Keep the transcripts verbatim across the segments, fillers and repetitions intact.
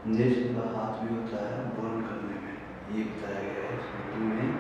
Nature का हाथ भी होता है बर्न करने में, ये बताया गया है इस वीडियो में।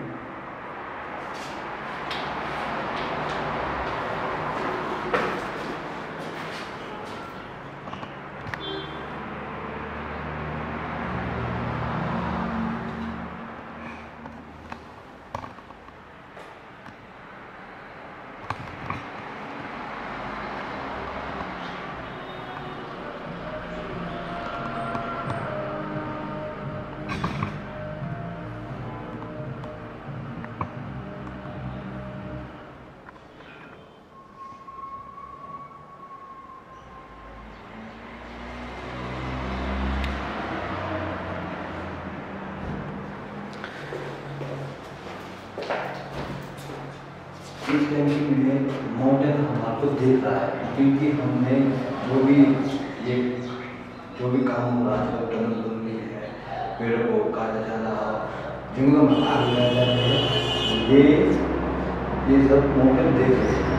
इस टाइम के लिए माउंटेन हमारे को देख रहा है, क्योंकि हमने जो भी ये जो भी काम हो रहा है, टनल बन रही है, पेड़ को काटा जा रहा है, जंगलों में आग लगाया जा रहा है, ये ये सब माउंटेन देख रहे हैं।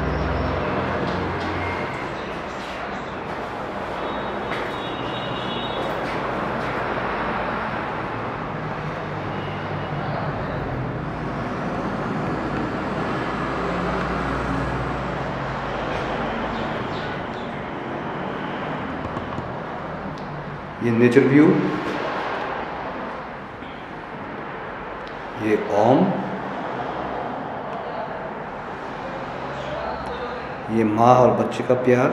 ये नेचर व्यू, ये ओम, ये माँ और बच्चे का प्यार,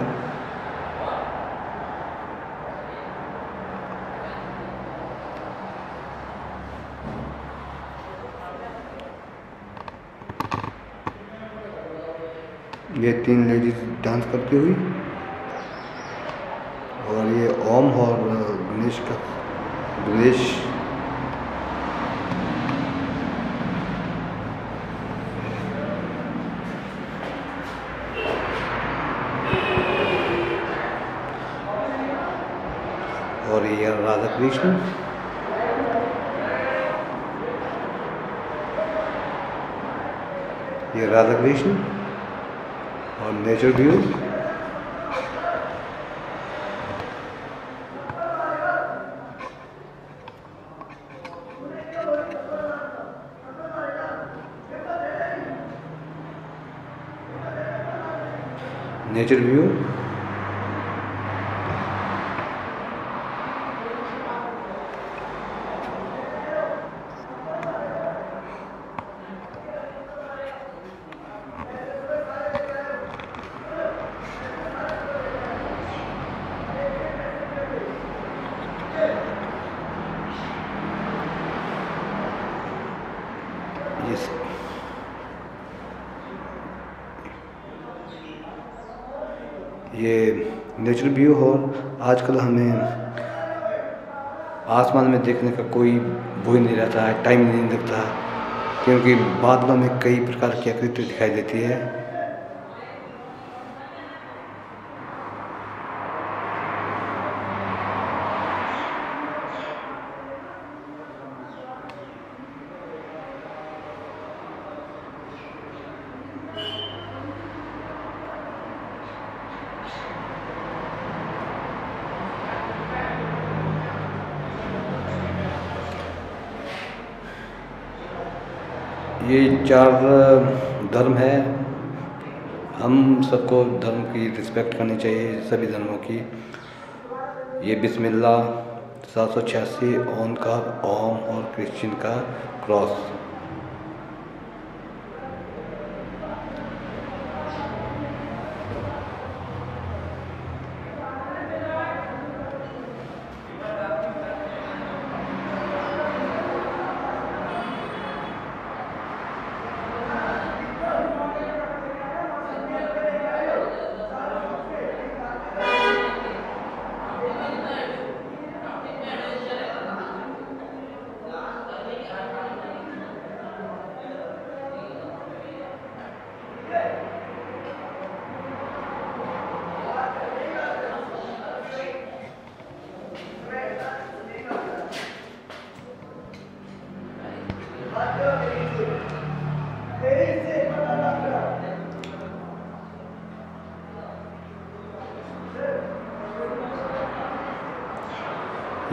ये तीन लेडीज डांस करती हुई, और ये ओम और गणेश का गणेश और ये राधा कृष्ण, ये राधा कृष्ण और nature view. Nature view, yes ये नेचुरल व्यू। और आजकल हमें आसमान में देखने का कोई वो ही नहीं रहता है, टाइम नहीं लगता, क्योंकि बादलों में कई प्रकार की आकृति दिखाई देती है। ये चार धर्म है, हम सबको धर्म की रिस्पेक्ट करनी चाहिए, सभी धर्मों की। ये बिस्मिल्लाह, सात सौ छियासी, ओम का ओम और क्रिश्चियन का क्रॉस।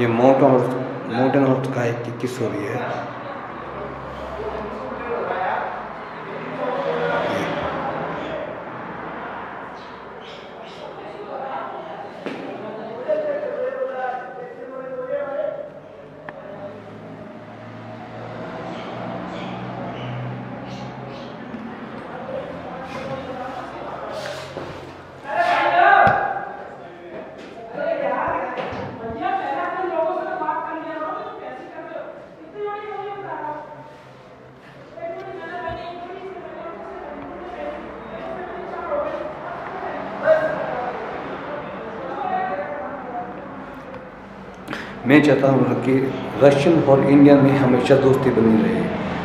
ये माउंटेन माउंटेन ऑफ स्काई की किस हो रही है। मैं चाहता हूँ कि रशियन और इंडिया में हमेशा दोस्ती बनी रहे।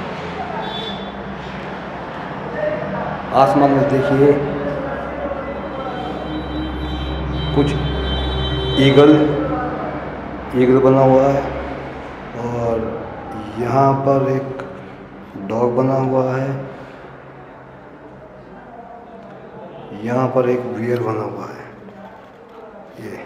आसमान में देखिए कुछ ईगल ईगल बना हुआ है और यहाँ पर एक डॉग बना हुआ है, यहाँ पर एक बियर बना हुआ है। ये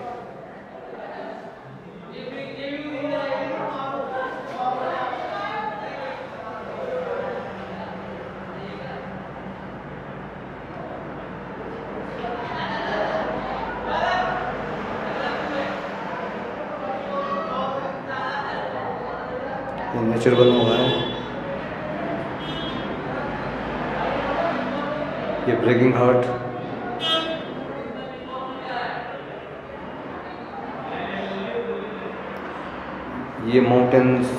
नेचर बना हुआ है। ये ब्रेकिंग हार्ट, ये माउंटेन्स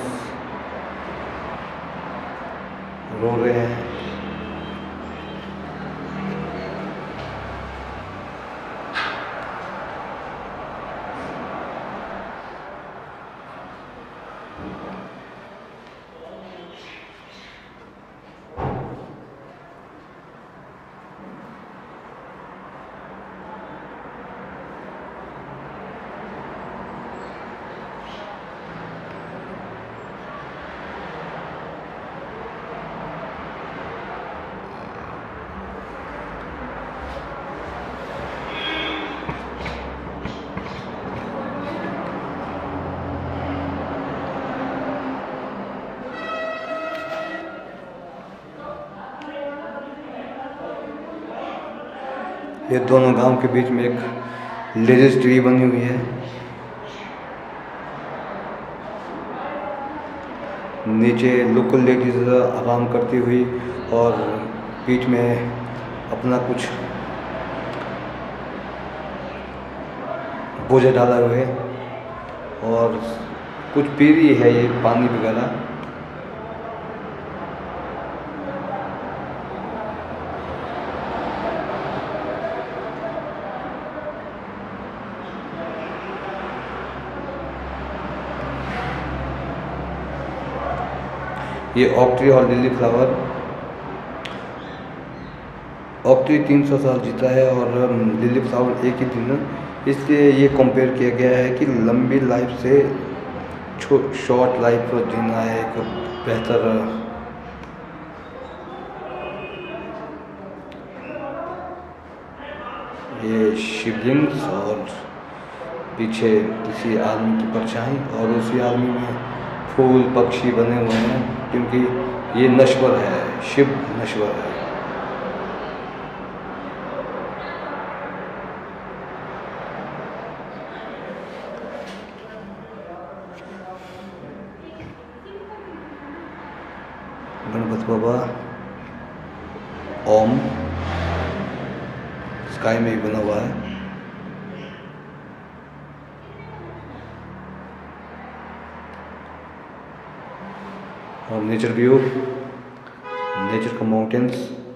रो रहे हैं। ये दोनों गांव के बीच में एक लेडीज ट्री बनी हुई है। नीचे लोकल लेडीज आराम करती हुई और बीच में अपना कुछ बोझा डाला हुए और कुछ पी रही है ये पानी वगैरह। ये ऑक ट्री और लिली फ्लावर। ऑक ट्री तीन सौ साल जीता है और लिली फ्लावर एक ही दिन, इसलिए ये कंपेयर किया गया है कि लंबी लाइफ से शॉर्ट लाइफ जीना है एक बेहतर। ये शिवलिंग्स और पीछे किसी आदमी की परछाई और उसी आदमी में फूल पक्षी बने हुए हैं, क्योंकि ये नश्वर है, शिव नश्वर है। गणपति बाबा ओम स्काई में भी बना हुआ है। और नेचर व्यू, नेचर का माउंटेन्स,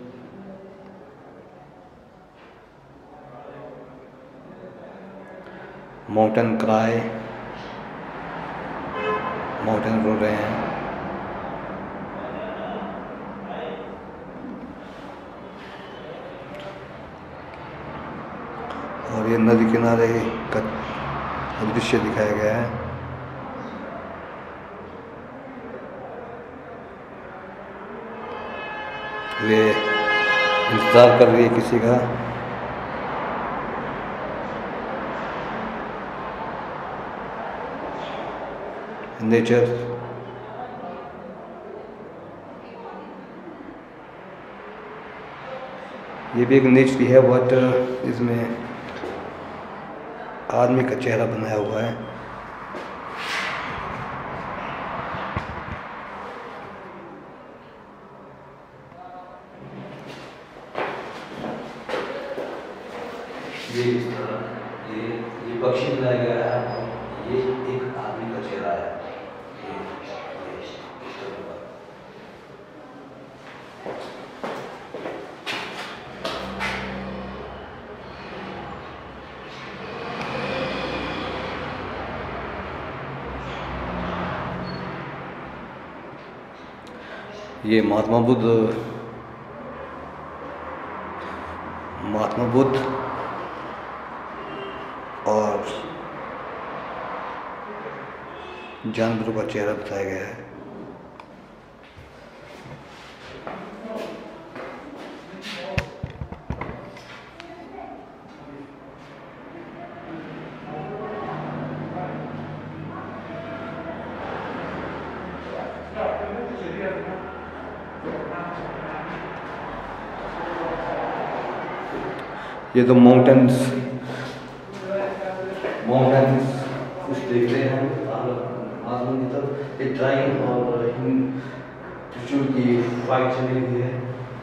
माउंटेन क्राई, माउंटेन रो रहे हैं। और ये नदी किनारे का दृश्य दिखाया गया है। वे इंतजार कर रही है किसी का। नेचर। ये भी एक नेचर है, बट इसमें आदमी का चेहरा बनाया हुआ है। ये इस तरह ये ये पक्षी बनाया गया है और ये एक आदमी का चेहरा है। ये, ये इस तरह का। ये महात्मा बुद्ध महात्मा बुद्ध और जानवरों का चेहरा बताया गया है। ये तो माउंटेन्स माउंटेन्स कुछ देख रहे हैं आसमान की तरफ। एक ड्राइंग और इन त्रिशूल की फाइट चली हुई है।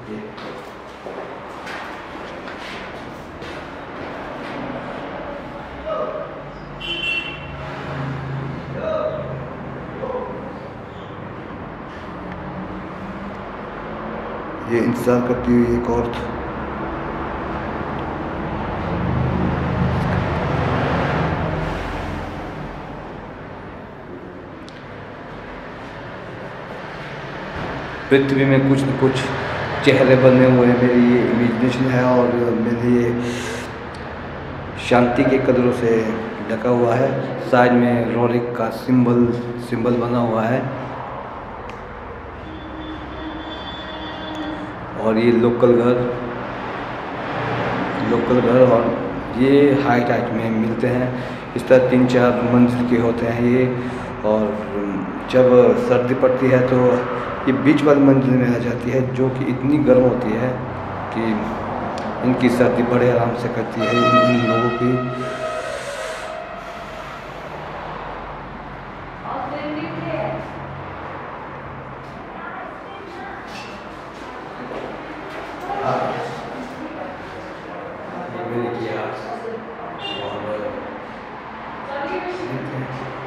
ये ये इंतजार करती हुई एक औरत। पृथ्वी में कुछ न कुछ चेहरे बने हुए हैं। मेरी ये इमेजिनेशन है और मेरे ये शांति के कदरों से ढका हुआ है। साइड में रोरिक का सिंबल सिंबल बना हुआ है और ये लोकल घर लोकल घर और ये हाइट हाइट में मिलते हैं। इस तरह तीन चार मंजिल के होते हैं ये। और जब सर्दी पड़ती है तो ये बीच वाली मंजिल में आ जाती है, जो कि इतनी गर्म होती है कि इनकी सर्दी बड़े आराम से करती है इन, इन लोगों की। ये मैंने किया और